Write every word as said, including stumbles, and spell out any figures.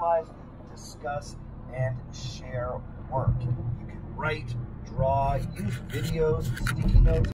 analyze, discuss, and share work. You can write, draw, use videos, sticky notes,